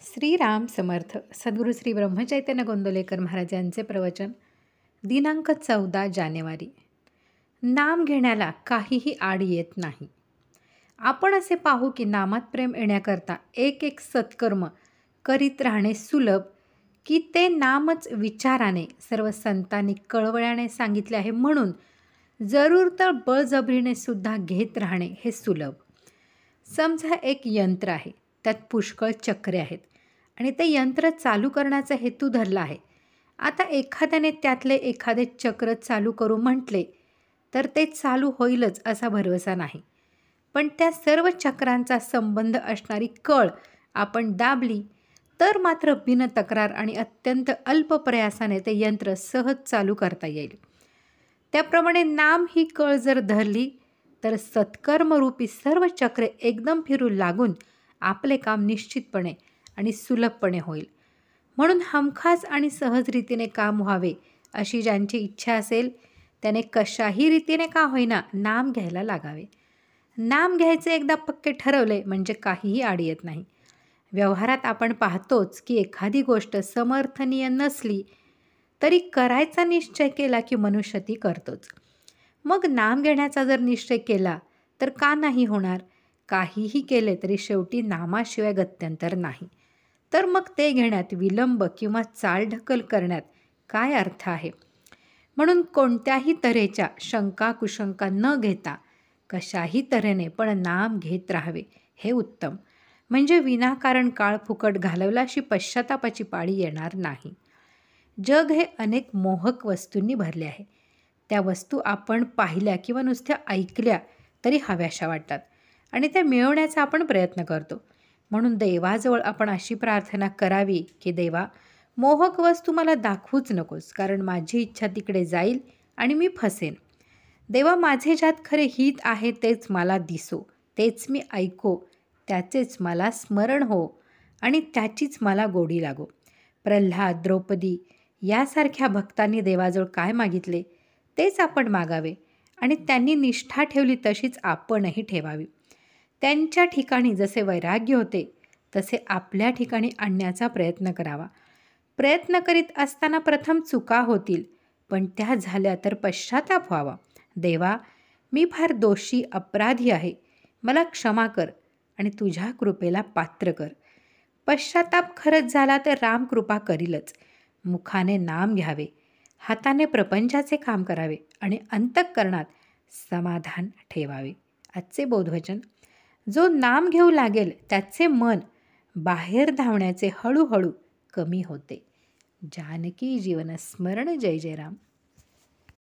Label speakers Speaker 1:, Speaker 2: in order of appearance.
Speaker 1: श्रीराम समर्थ. सद्गुरू श्री ब्रह्मचैतन्य गोंदवलेकर महाराज यांचे प्रवचन. दिनांक 14 जानेवारी. नाम घेण्याला काहीही आड येत नाही. आपण असे पाहू की नामात प्रेम येण्याकरता एक एक सत्कर्म करीत राहणे सुलभ, की ते नामच विचाराने सर्व संतांनी कळवळ्याने सांगितले आहे, म्हणून जरूर तर बळजबरीने सुद्धा घेत राहणे हे सुलभ. समजा एक यंत्र आहे, त्यात पुष्कळ चक्रे आहेत आणि ते यंत्र चालू करण्याचा हेतू धरला आहे. आता एखाद्याने त्यातले एखादे चक्र चालू करू म्हटले तर ते चालू होईलच असा भरवसा नाही. पण त्या सर्व चक्रांचा संबंध असणारी कळ आपण दाबली तर मात्र बिनतक्रार आणि अत्यंत अल्प प्रयासाने ते यंत्र सहज चालू करता येईल. त्याप्रमाणे नाम ही कळ जर धरली तर सत्कर्मरूपी सर्व चक्रे एकदम फिरू लागून आपले काम निश्चितपणे आणि सुलभपणे होईल. म्हणून हमखास आणि सहज रीतीने काम व्हावे अशी ज्यांची इच्छा असेल त्याने कशाही रीतीने का होईना नाम घ्यायला लागावे. नाम घ्यायचे एकदा पक्के ठरवले म्हणजे काहीही आड येत नाही. व्यवहारात आपण पाहतोच की एखादी गोष्ट समर्थनीय नसली तरी करायचा निश्चय केला की मनुष्य ती करतोच. मग नाम घेण्याचा जर निश्चय केला तर का नाही होणार? काहीही केले तरी शेवटी नामाशिवाय गत्यंतर नाही. तर मग ते घेण्यात विलंब किंवा चालढकल करण्यात काय अर्थ आहे? म्हणून कोणत्याही तऱ्हेच्या शंका कुशंका न घेता कशाही तऱ्हेने पण नाम घेत राहावे हे उत्तम. म्हणजे विनाकारण काळ फुकट घालवला अशी पश्चातापाची पाळी येणार नाही. जग हे अनेक मोहक वस्तूंनी भरले आहे. त्या वस्तू आपण पाहिल्या किंवा नुसत्या ऐकल्या तरी हव्याशा वाटतात आणि त्या मिळवण्याचा आपण प्रयत्न करतो. म्हणून देवाजवळ आपण अशी प्रार्थना करावी की देवा, मोहक वस्तू मला दाखवूच नकोस, कारण माझी इच्छा तिकडे जाईल आणि मी फसेन. देवा, माझे ज्यात खरे हित आहे तेच मला दिसो, तेच मी ऐको, त्याचेच मला स्मरण हो आणि त्याचीच मला गोडी लागो. प्रल्हाद, द्रौपदी यासारख्या भक्तांनी देवाजवळ काय मागितले तेच आपण मागावे आणि त्यांनी निष्ठा ठेवली तशीच आपणही ठेवावी. त्यांच्या ठिकाणी जसे वैराग्य होते तसे आपल्या ठिकाणी आणण्याचा प्रयत्न करावा. प्रयत्न करीत असताना प्रथम चुका होतील, पण त्या झाल्या तर पश्चाताप व्हावा. देवा, मी फार दोषी अपराधी आहे, मला क्षमा कर आणि तुझ्या कृपेला पात्र कर. पश्चाताप खरंच झाला तर राम कृपा करीलच. मुखाने नाम घ्यावे, हाताने प्रपंचाचे काम करावे आणि अंतःकरणात समाधान ठेवावे. आजचे बोधवचन. जो नाम घेऊ लागेल त्याचे मन बाहेर धावण्याचे हळूहळू कमी होते. जानकी जीवन स्मरण. जय जय राम.